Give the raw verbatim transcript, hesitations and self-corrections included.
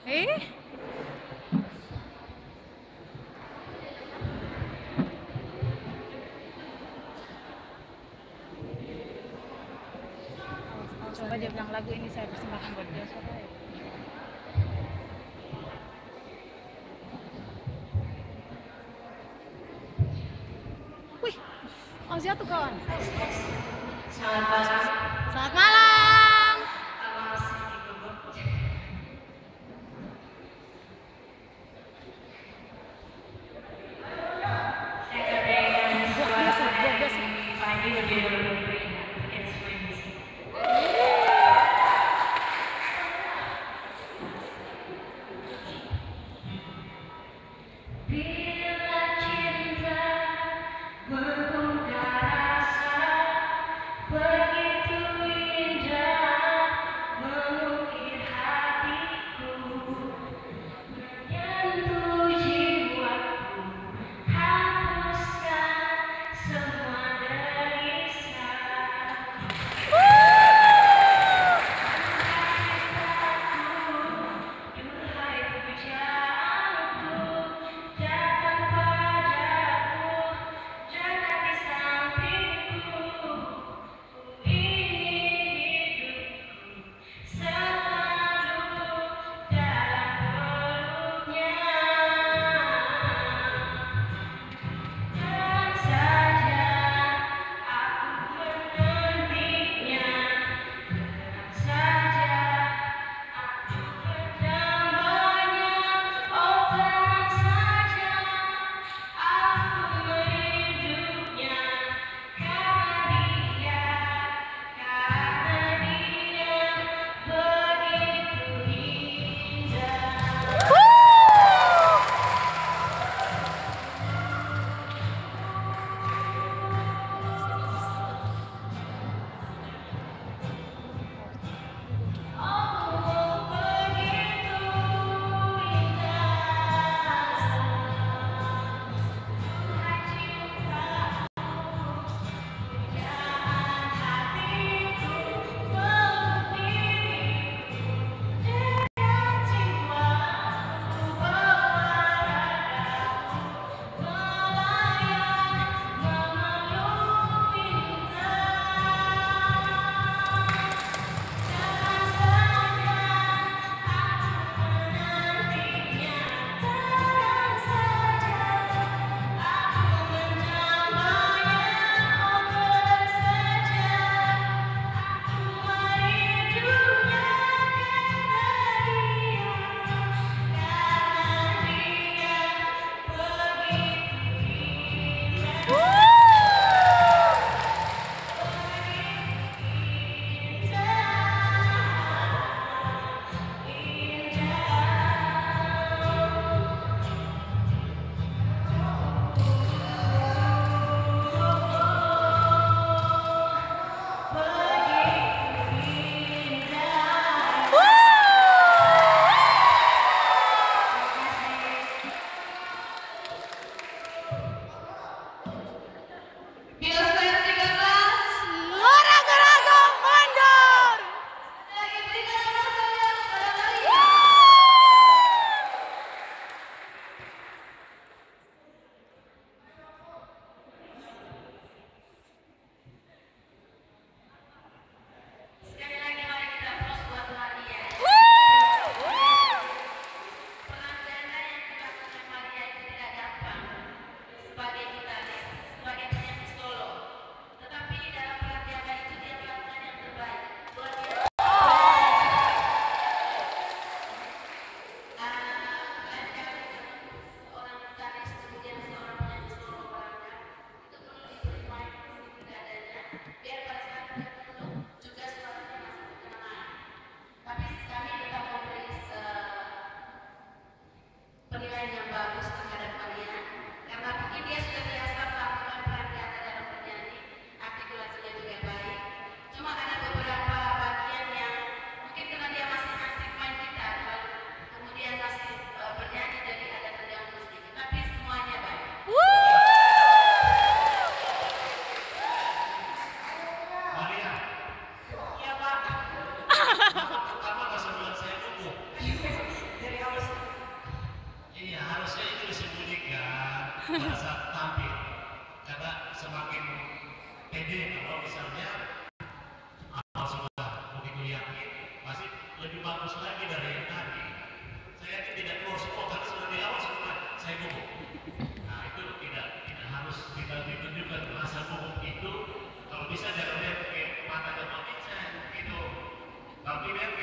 Eh? Coba dia bilang lagu ini saya persembahkan buat dia. Coba ya. Wih, Ozia tuh kawan. Selamat malam. Selamat malam. Buat biasa, buat biasa. Pagi lebih dulu bikin swing musik. Bila cinta bermuka rasa begitu indah. pada saat tampil. Karena semakin pede kalau misalnya awal sudah begitu yakin, pasti lebih bagus lagi dari yang tadi. Saya yakin tidak keluar semua, karena sudah di awal semua saya gugup. Nah itu tidak tidak harus kita ditunjukkan rasa gugup itu. Kalau bisa jangan lihat ke mata dan mata saya gitu. Tapi lihat